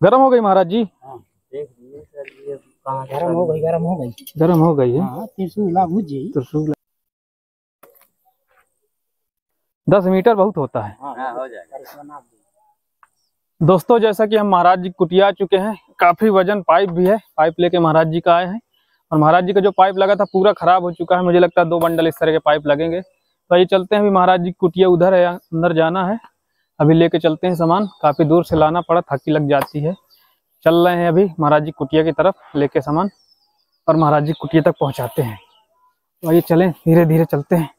गर्म हो गई महाराज जी? हाँ, देख लीजिए सर, ये कहाँ गर्म हो गई, गर्म हो गई, गर्म हो गई है। हाँ, त्रिशूला भुज गई। त्रिशूल 10 मीटर बहुत होता है। हाँ, हो जाएगा। दोस्तों जैसा कि हम महाराज जी कुटिया चुके हैं, काफी वजन पाइप भी है, पाइप लेके महाराज जी का आए हैं। और महाराज जी का जो पाइप लगा था पूरा खराब हो चुका है, मुझे लगता है 2 बंडल इस तरह के पाइप लगेंगे। तो ये चलते हैं, अभी महाराज जी कुटिया उधर है, अंदर जाना है, अभी लेके चलते हैं सामान। काफी दूर से लाना पड़ा, थकी लग जाती है। चल रहे हैं अभी महाराज जी कुटिया की तरफ लेके सामान, और महाराज जी कुटिया तक पहुंचाते हैं। तो आइए चलें, धीरे धीरे चलते हैं।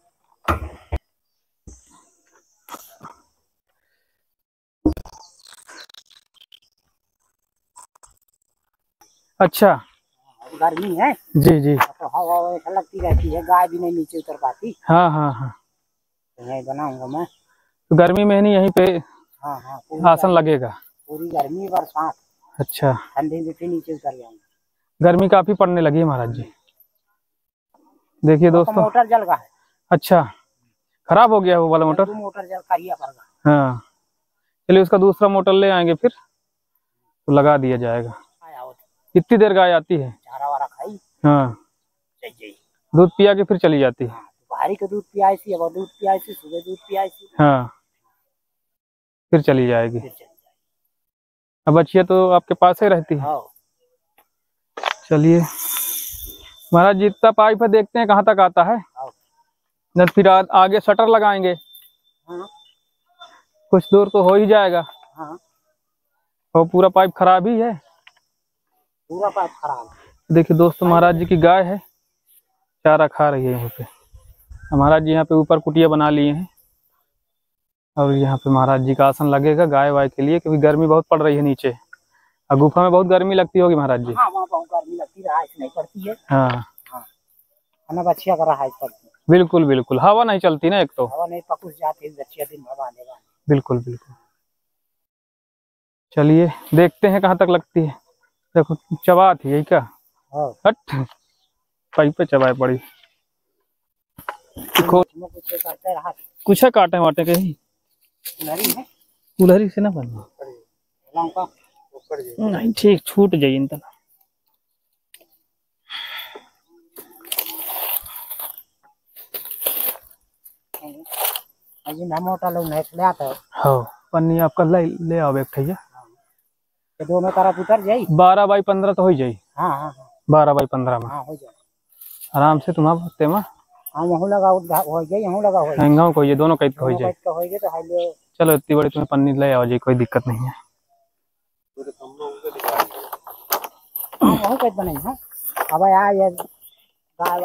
अच्छा, गर्मी है जी जी, तो हवा ऐसा लगती रहती है, गाय भी नहीं नीचे उतर पाती। हाँ हाँ हाँ, तो यही बनाऊंगा मैं। तो गर्मी में नहीं यहीं पे हाँ हाँ, आसन लगेगा? पूरी गर्मी बरसात। अच्छा, ठंडी में फिर नीचे उतर जाऊंगा। गर्मी काफी पड़ने लगी है महाराज जी। देखिए दोस्तों, मोटर जल गया है। अच्छा, खराब हो गया वो वाला मोटर? मोटर जल कर गया। हाँ, चलिए उसका दूसरा मोटर ले आएंगे, फिर तो लगा दिया जाएगा। कितनी देर गाय आती है? चारा वारा खाई, हाँ, दूध पिया के फिर चली जाती है। भारी का दूध पियाई थी, अब दूध पियाई थी, सुबह दूध पियाई थी। हाँ, फिर चली जाएगी। अब बच्चिया तो आपके पास ही रहती है। चलिए महाराज जी, इतना पाइप है, देखते हैं कहाँ तक आता है। न फिर आगे शटर लगाएंगे। कुछ दूर तो हो ही जाएगा। और पूरा पाइप खराब ही है, पूरा पाइप खराब। देखिए दोस्तों, महाराज जी की गाय है, चारा खा रही है यहाँ पे। महाराज जी यहाँ पे ऊपर कुटिया बना लिए हैं, और यहाँ पे महाराज जी का आसन लगेगा गाय वाय के लिए, क्योंकि गर्मी बहुत पड़ रही है नीचे। और गुफा में बहुत गर्मी लगती होगी महाराज जी? हाँ, वहाँ बहुत गर्मी लगती है, रहाइश नहीं पड़ती है। हाँ हाँ, बच्चिया का रहाइश पड़ती है। बिल्कुल बिल्कुल, हवा नहीं चलती ना, एक तो हवा नहीं पकुस जाती, बच्चिया दिन भर आने वाली। बिल्कुल बिल्कुल। चलिए देखते हैं कहाँ तक लगती है। देखो चबा थी यही क्या? हट, पाइप पे चबाए पड़ी। कुछ है काटे वाटे के ही, कुल्हरी से ना बनना नहीं, ठीक छूट जाइए इन तना। मोटा लोग नहीं ले आता है। हाँ, पन्नी आपका ले आओ एक ठैया। दोनों तरफ उतर जाई। 12 बाई 15 तो हो जाई। हाँ हाँ, 12 बाई 15 में हो जाए आराम से। तुम्हारा भक्ते में वहाँ लगा हो जाए, यहाँ लगा हो जाए, को ये दोनों कैद हो जाए। तो चलो इतनी बड़ी तुम्हें पन्नी ले आओ जी, कोई दिक्कत नहीं है। वहाँ कैद बने हैं। अब यार गाय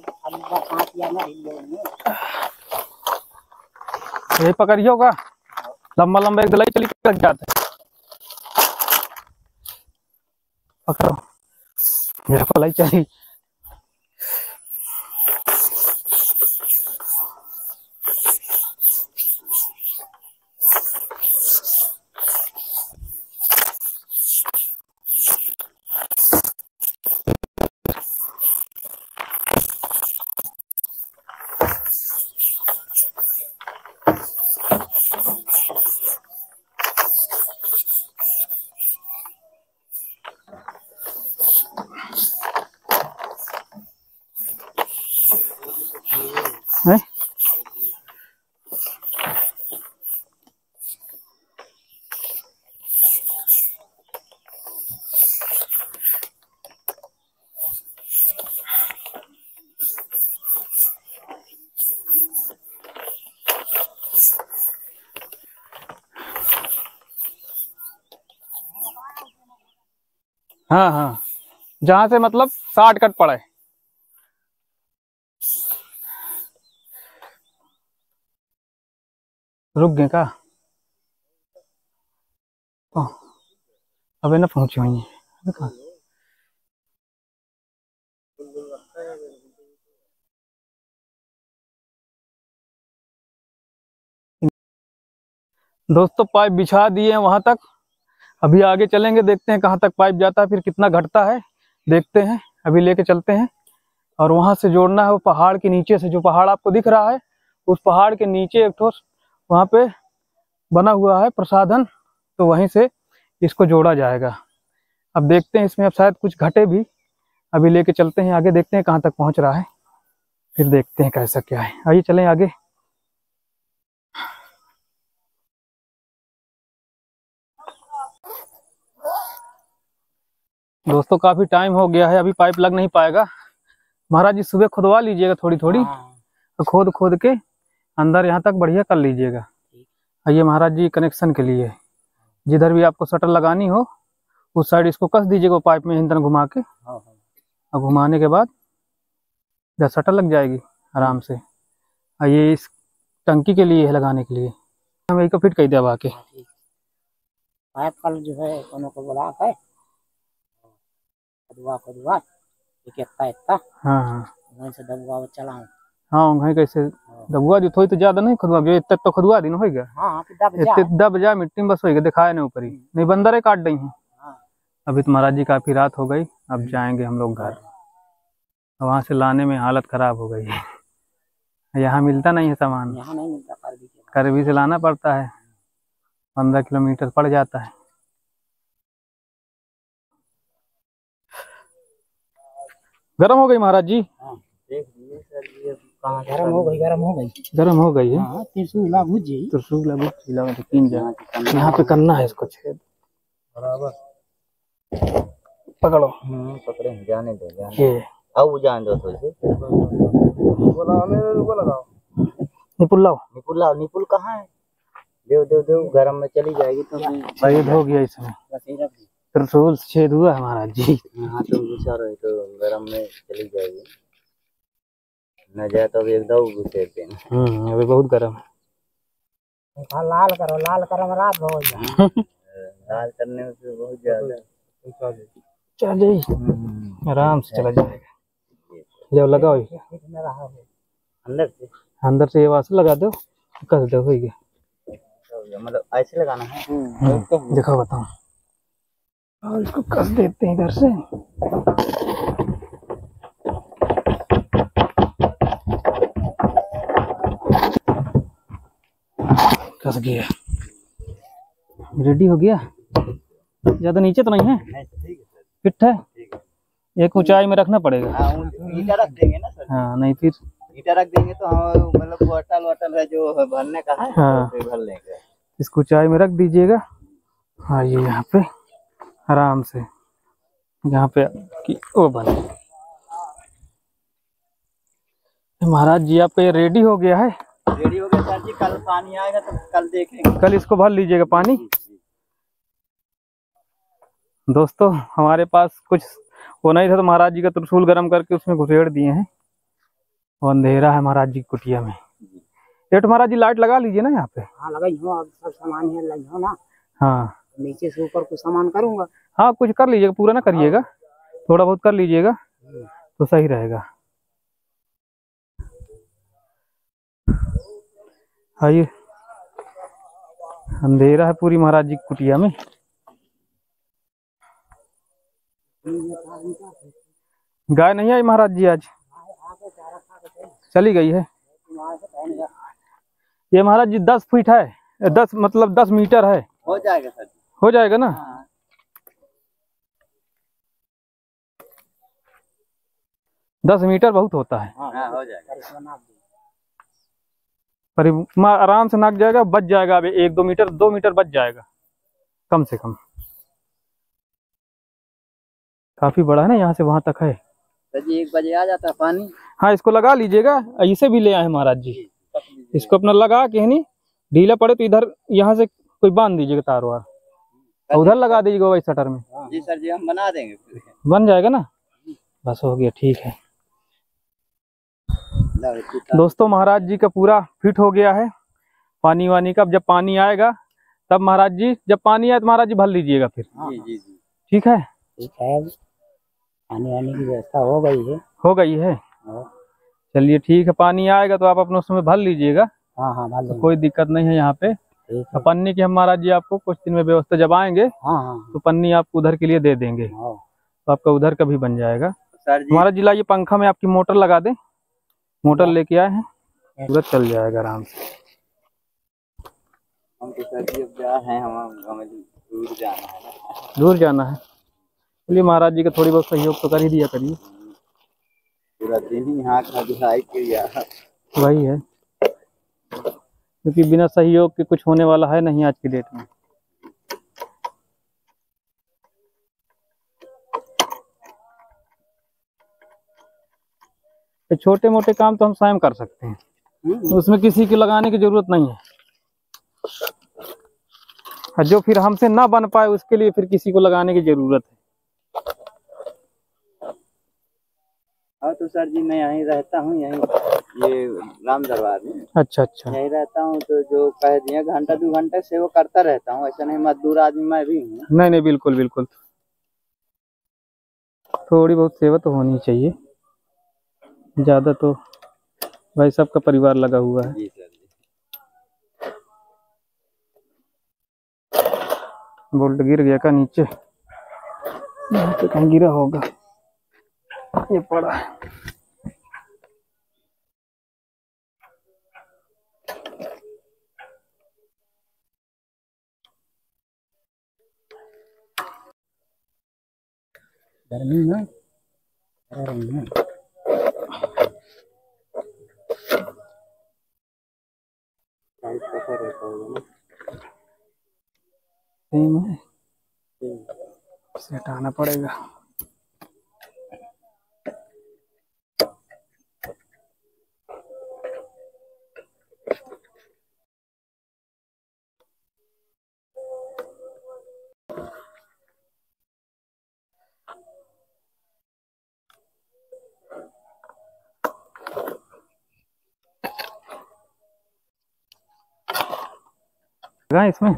यही पकड़िए होगा, लंबा लंबा एक दलाई चली लग जाता है। पकड़ो, मेरे को लाई चली। है? हाँ हाँ, जहां से मतलब 60 कट पड़े। रुक गए का? अबे ना पहुंची हुई है। दोस्तों पाइप बिछा दिए हैं वहां तक, अभी आगे चलेंगे, देखते हैं कहाँ तक पाइप जाता है, फिर कितना घटता है देखते हैं। अभी लेके चलते हैं, और वहां से जोड़ना है वो पहाड़ के नीचे से। जो पहाड़ आपको दिख रहा है, उस पहाड़ के नीचे एक ठोस वहां पे बना हुआ है प्रसाधन, तो वहीं से इसको जोड़ा जाएगा। अब देखते हैं इसमें अब शायद कुछ घटे भी, अभी लेके चलते हैं आगे, देखते हैं कहाँ तक पहुँच रहा है, फिर देखते हैं कैसा क्या है। आइए चलें आगे। दोस्तों काफी टाइम हो गया है, अभी पाइप लग नहीं पाएगा। महाराज जी सुबह खुदवा लीजिएगा थोड़ी थोड़ी, तो खोद खोद के अंदर यहाँ तक बढ़िया कर लीजिएगा। ये महाराज जी कनेक्शन के लिए, जिधर भी आपको शटर लगानी हो उस साइड इसको कस दीजिएगा पाइप में इंधन घुमा के, और घुमाने के बाद जब शटर लग जाएगी आराम से। ये इस टंकी के लिए है, लगाने के लिए। हम यही को फिट कर दिया आके। पाइप कल जो है कोनो को बोला है खुदवा एक इतना हाँ वहीं से दबवा चलाऊं। हाँ वहीं कैसे दबुआ दी, थोड़ी तो ज्यादा नहीं खुदवा, जो इतना तो खुदवा दी ना होगा। हाँ दब जा मिट्टी में बस होगा, दिखाया नहीं ऊपर ही, नहीं बंदर काट दी है। अभी तो महाराज जी काफी रात हो गई, अब जाएंगे हम लोग घर। वहां से लाने में हालत खराब हो गई है, यहाँ मिलता नहीं है सामान, यहाँ नहीं मिलता, करवी से लाना पड़ता है, 15 किलोमीटर पड़ जाता है। गरम हो गई महाराज जी? देख लीजिए सर, ये कहाँ गरम हो गई, गरम हो गई, गरम हो गई है। हाँ, त्रिशूल भुजी, यहाँ पे करना है इसको छेद बराबर। पकड़ो, पकड़े, जाने दो, ये अब जान दो। तो निपुल लाओ, निपुल कहाँ है? देव गरम में चली जाएगी तो छेद हो गया इसमें, त्रिशूल छेद हुआ है महाराज जी। हाँ तो घुसा रहे तो गरम में चली जाएगी, न जाए तो अभी एकदम घुसे देना। अभी बहुत गरम है। लाल करो, लाल करो, रात हो जाए। लाल करने में तो बहुत ज्यादा चल जाइए, आराम से चला जाएगा। ले लगाओ अंदर से ये वास लगा दो, कस दो, हो गया। मतलब ऐसे लगाना है। देखो बताओ, और इसको कस देते हैं इधर से। कस गया, रेडी हो गया। ज्यादा नीचे तो नहीं है, फिट है। एक ऊंचाई में रखना पड़ेगा। ईटा रख देंगे ना सर। हाँ नहीं फिर ईटा रख देंगे तो हम मतलब बोतल है जो भरने का है, हाँ तो भर लेंगे। इसको ऊंचाई में रख दीजिएगा। हाँ ये यहाँ पे आराम से, यहाँ पे कि वो बने। महाराज जी आपका ये रेडी हो गया है। रेडी हो गया सर जी, कल पानी आएगा तो कल देखेंगे। कल इसको भर लीजिएगा पानी। दोस्तों हमारे पास कुछ वो नहीं था, तो महाराज जी का त्रिशूल गर्म करके उसमें घुसेड़ दिए हैं। वो अंधेरा है महाराज जी कुटिया में। ये तो महाराज जी लाइट लगा लीजिए ना यहाँ पे। हाँ लगाई हो, अब सब सामान है लगी हो ना। हाँ नीचे से ऊपर कुछ सामान करूंगा। हाँ कुछ कर लीजिएगा, पूरा ना करिएगा, थोड़ा बहुत कर लीजिएगा तो सही रहेगा। आइए, अंधेरा है पूरी महाराज जी की कुटिया में। गाय नहीं आई महाराज जी आज, चली गई है। ये महाराज जी 10 फीट है, 10 मतलब 10 मीटर है। हो जाएगा सर, हो जाएगा ना। 10 मीटर बहुत होता है। हाँ, हो जाएगा। पर आराम से नाक जाएगा, बच जाएगा। अभी 1-2 मीटर 2 मीटर बच जाएगा कम से कम। काफी बड़ा है ना, यहाँ से वहां तक है। सर जी 1 बजे आ जाता है पानी। हाँ इसको लगा लीजिएगा, इसे भी ले आए महाराज जी। इसको अपना लगा के है नहीं, ढीला पड़े तो इधर यहाँ से कोई बांध दीजिएगा तार वार, उधर लगा दीजिएगा वही शटर में। जी सर जी हम बना देंगे, बन जाएगा ना। बस हो गया, ठीक है। दोस्तों महाराज जी का पूरा फिट हो गया है पानी वानी का। अब जब पानी आएगा तब महाराज जी, जब पानी आए तो महाराज जी भर लीजिएगा फिर। जी जी जी ठीक है। ठीक है, पानी वानी की व्यवस्था हो गई है। हो गई है, चलिए ठीक है। पानी आएगा तो आप अपने उसमें भर लीजिएगा। हाँ हाँ भर लेंगे, कोई दिक्कत नहीं है यहाँ पे। पन्नी की हम महाराज जी आपको कुछ दिन में व्यवस्था, जब आएंगे तो पन्नी आपको उधर के लिए दे देंगे, तो आपका उधर का भी बन जाएगा। महाराज जी लाइए पंखा में आपकी मोटर लगा दें। मोटर लेके आए हैं, पूरा चल जाएगा आराम से। हम तो सर जी अब जा हैं, हम दूर जाना है ना। दूर जाना है, चलिए महाराज जी का थोड़ी बहुत सहयोग तो कर ही दिया करिए। पूरा दिन ही हाथ में दुहाई के यार। वही है, क्योंकि बिना सहयोग के कुछ होने वाला है नहीं आज की डेट में। तो छोटे मोटे काम तो हम स्वयं कर सकते हैं, उसमें किसी की लगाने की जरूरत नहीं है। और जो फिर हमसे ना बन पाए उसके लिए फिर किसी को लगाने की जरूरत है। हाँ तो सर जी मैं यहीं रहता हूँ, यहीं ये राम दरबार में। अच्छा अच्छा। यहीं रहता हूँ, तो जो कह दिए घंटा 2 घंटे से वो करता रहता हूँ। ऐसा नहीं, मजदूर आदमी मैं भी हूँ। नहीं नहीं, बिल्कुल बिल्कुल, थोड़ी बहुत सेवा तो होनी चाहिए, ज्यादा तो भाई सबका परिवार लगा हुआ है। जी सर जी। बोल्ट गिर गया का नीचे? यहाँ पे कहीं गिरा होगा, ये पड़ा है। गर्मी में रही है। सेम है, इसे हटाना पड़ेगा। इसमें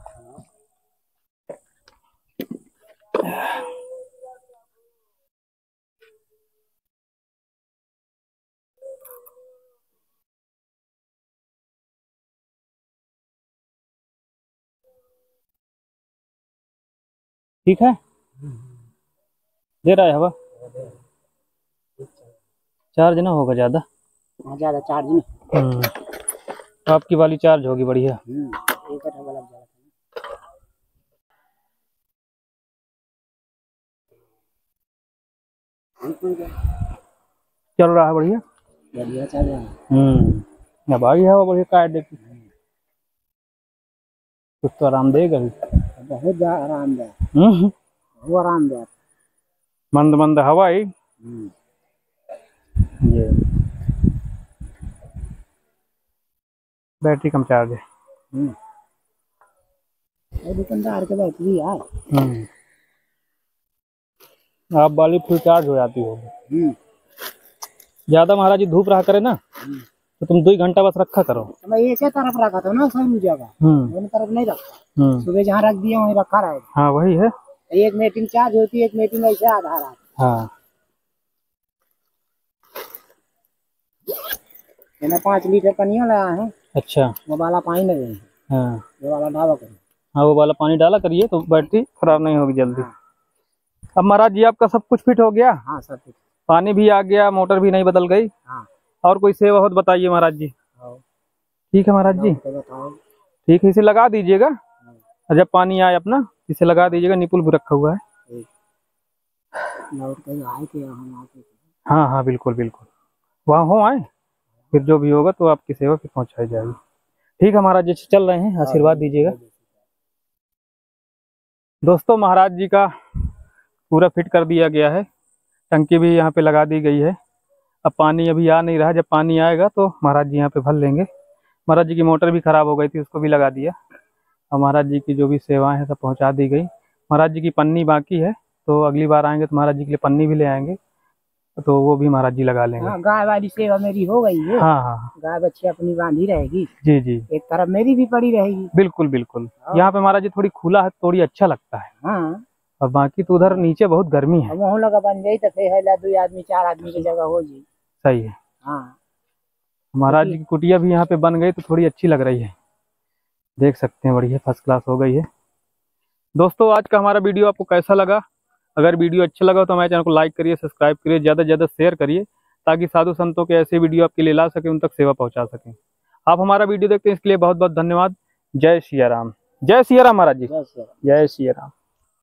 ठीक है, दे रहा है हवा। चार्ज ना होगा ज्यादा? ज्यादा चार्ज नहीं। आपकी वाली चार्ज होगी बढ़िया। एक वाला लग जाएगा। चल रहा है बढ़िया, बढ़िया चल रहा है। अब आई हवा बढ़िया, काट देती कुछ तो आराम देगा भी। बहुत आरामदायक, वो आरामदायक। मंद मंद हवा ही। ये बैटरी कम चार्ज है। दुकानदार के बैटरी यार। आप वाली फुल चार्ज हो जाती होगी। ज्यादा महाराज जी धूप रहा करे ना, तो तुम 2 घंटा बस रखा करो। मैं ऐसे तरफ रखा था ना, सही जगह दोनों तरफ नहीं रखा। सुबह जहाँ रख दिया वहीं रखा रहेगा। हाँ वही है, एक मीटिंग चार्ज होती है, एक मीटिंग ऐसे आधा रहा। हाँ 5 लीटर पानी लाया है। अच्छा, वो वाला पानी लगे। हाँ वो वाला डाला करो। हाँ वो वाला पानी डाला करिए तो बैटरी खराब नहीं होगी जल्दी। अब महाराज जी आपका सब कुछ फिट हो गया? हाँ सब कुछ, पानी भी आ गया, मोटर भी नहीं बदल गई। हाँ। और कोई सेवा हो तो बताइए महाराज जी। ठीक है महाराज जी, ठीक है, इसे लगा दीजिएगा। और जब पानी आए अपना इसे लगा दीजिएगा, निपुल भी रखा हुआ है। हाँ हाँ बिल्कुल बिल्कुल, वहाँ हो आए, फिर जो भी होगा तो आपकी सेवा फिर पहुँचाई जाएगी। ठीक है महाराज जी, चल रहे हैं, आशीर्वाद दीजिएगा। दोस्तों महाराज जी का पूरा फिट कर दिया गया है, टंकी भी यहाँ पे लगा दी गई है। अब पानी अभी आ नहीं रहा, जब पानी आएगा तो महाराज जी यहाँ पे भर लेंगे। महाराज जी की मोटर भी खराब हो गई थी, उसको भी लगा दिया। और महाराज जी की जो भी सेवाएं हैं सब पहुँचा दी गई। महाराज जी की पन्नी बाकी है, तो अगली बार आएंगे तो महाराज जी के लिए पन्नी भी ले आएंगे, तो वो भी महाराज जी लगा लेंगे। गाय वाली सेवा मेरी हो गई है। हाँ हाँ, गाय बच्ची अपनी बांधी रहेगी। जी जी, एक तरफ मेरी भी पड़ी रहेगी। बिल्कुल बिल्कुल। यहाँ पे महाराज जी थोड़ी खुला है, थोड़ी अच्छा लगता है। हाँ। और बाकी तो उधर नीचे बहुत गर्मी है। वहाँ लगा बन जाये तो फिर 2 आदमी 4 आदमी की जगह हो जी। सही है। हाँ, महाराज जी की कुटिया भी यहाँ पे बन गई तो थोड़ी अच्छी लग रही है, देख सकते हैं, बढ़िया फर्स्ट क्लास हो गई है। दोस्तों आज का हमारा वीडियो आपको कैसा लगा? अगर वीडियो अच्छा लगा तो हमारे चैनल को लाइक करिए, सब्सक्राइब करिए, ज़्यादा से ज़्यादा शेयर करिए, ताकि साधु संतों के ऐसे वीडियो आपके लिए ला सके, उन तक सेवा पहुँचा सकें। आप हमारा वीडियो देखते हैं इसके लिए बहुत बहुत धन्यवाद। जय सिया राम। जय सिया राम महाराज जी। बस जय सिया राम।